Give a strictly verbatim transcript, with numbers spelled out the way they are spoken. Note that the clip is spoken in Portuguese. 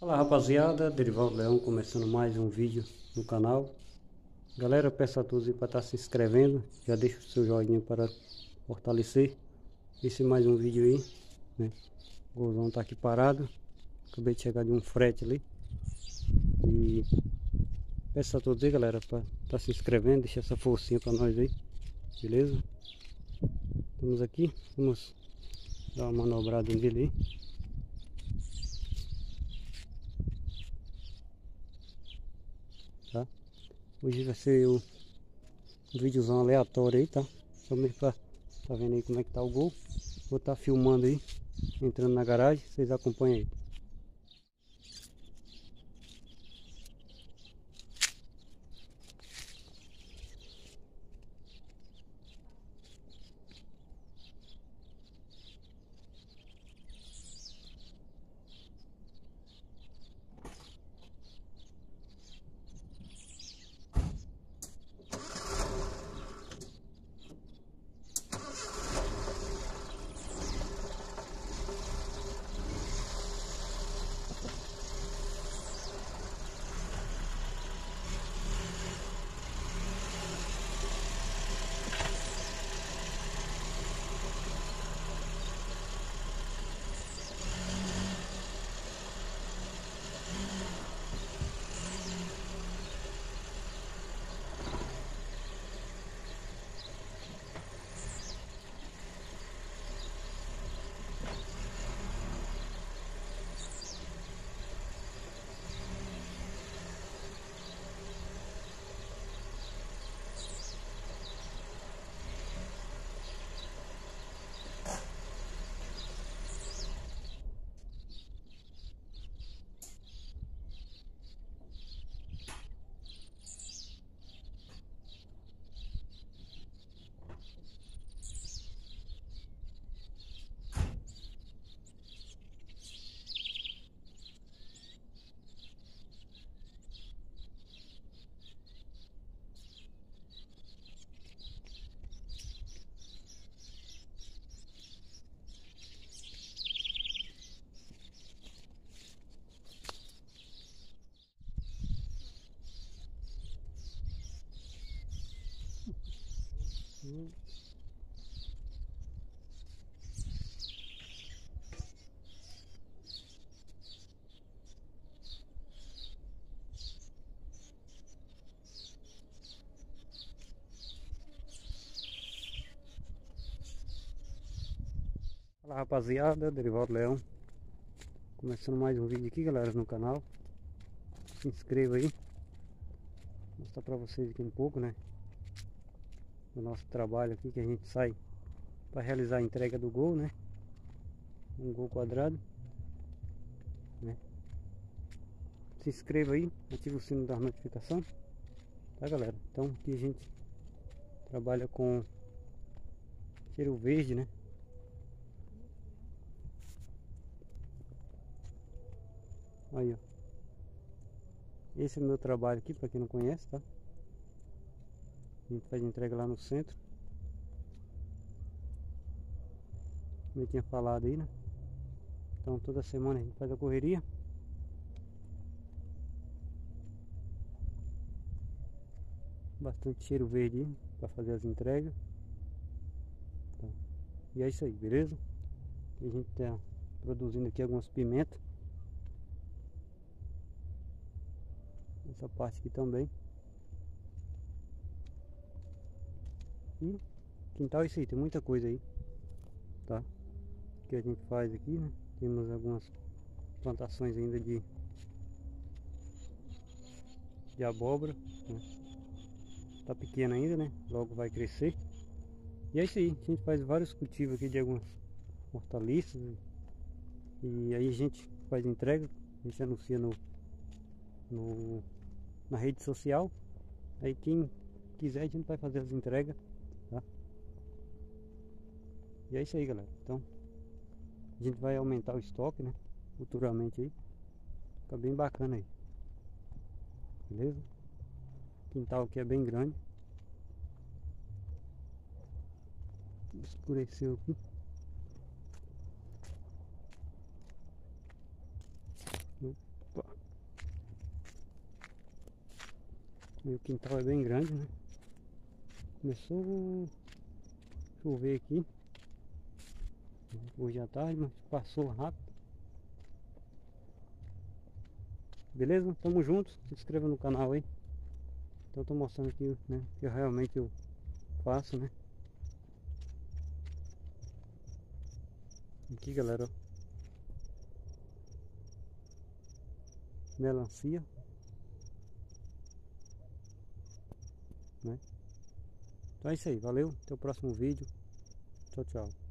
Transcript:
Fala rapaziada, Derivaldo Leão começando mais um vídeo no canal. Galera, peço a todos para estar se inscrevendo, já deixa o seu joinha para fortalecer. Esse é mais um vídeo aí, né? O golzão tá aqui parado, acabei de chegar de um frete ali. E peço a todos aí, galera, para estar se inscrevendo, deixa essa forcinha para nós aí, beleza? Estamos aqui, vamos dar uma manobrada nele aí. Tá? Hoje vai ser o um videozão aleatório aí, tá? Só mesmo pra tá vendo aí como é que tá o gol. Vou estar tá filmando aí, entrando na garagem, vocês acompanham aí. Hum. Fala rapaziada, Derivaldo Leão começando mais um vídeo aqui, galera, no canal. Se inscreva aí. Vou mostrar pra vocês aqui um pouco, né, do nosso trabalho aqui, que a gente sai para realizar a entrega do gol, né? Um gol quadrado, né? Se inscreva aí, ativa o sino da notificação, tá, galera? Então aqui a gente trabalha com cheiro verde, né? Aí, ó. Esse é o meu trabalho aqui, para quem não conhece, tá? A gente faz entrega lá no centro, como eu tinha falado aí, né? Então toda semana a gente faz a correria. Bastante cheiro verde aí para fazer as entregas. Tá. E é isso aí, beleza? E a gente tá produzindo aqui algumas pimentas. Essa parte aqui também. E quintal é isso aí, tem muita coisa aí, tá? Que a gente faz aqui, né? Temos algumas plantações ainda de de abóbora, né? Tá pequena ainda, né? Logo vai crescer. E é isso aí, a gente faz vários cultivos aqui de algumas hortaliças. E aí a gente faz entrega, a gente anuncia no, no na rede social. Aí quem quiser a gente vai fazer as entregas, tá? E é isso aí, galera. Então a gente vai aumentar o estoque, né? Futuramente aí. Fica bem bacana aí. Beleza? O quintal aqui é bem grande. Escureceu aqui. Opa. E o quintal é bem grande, né? Começou a chover aqui hoje à tarde, mas passou rápido. Beleza? Tamo junto. Se inscreva no canal aí. Então eu tô mostrando aqui, né, que eu realmente eu faço, né? Aqui, galera, ó. Melancia, né? Então é isso aí, valeu, até o próximo vídeo. Tchau, tchau.